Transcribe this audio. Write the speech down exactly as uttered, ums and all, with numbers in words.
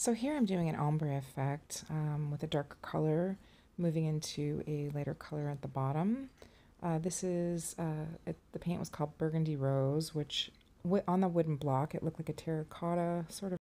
So here I'm doing an ombre effect um, with a darker color, moving into a lighter color at the bottom. Uh, this is, uh, it, the paint was called Burgundy Rose, which on the wooden block, it looked like a terracotta sort of